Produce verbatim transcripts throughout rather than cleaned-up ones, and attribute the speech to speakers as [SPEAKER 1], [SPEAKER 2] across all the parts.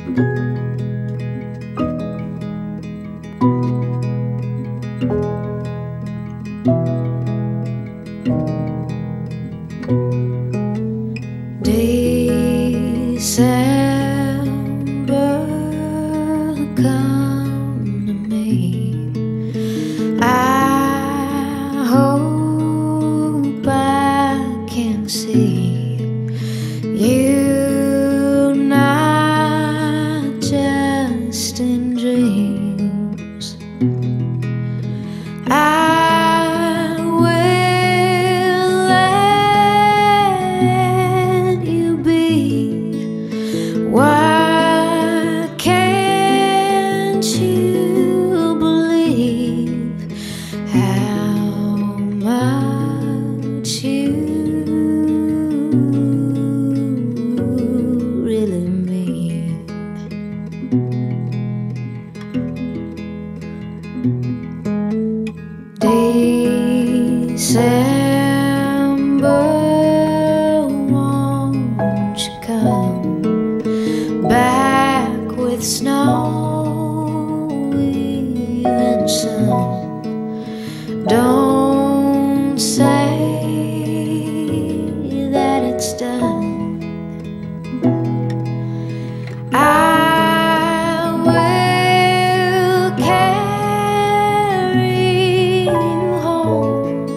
[SPEAKER 1] December, come to me. I hope I can see you, not just in dreams. I will let you be. Why can't you believe how much you really mean? December, won't you come back with snow and sun? Don't say that it's done. I will carry you home,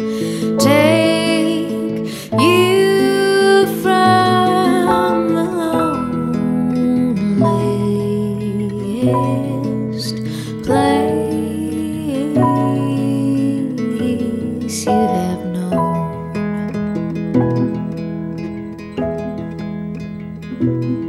[SPEAKER 1] take you from the loneliest place you'd have known.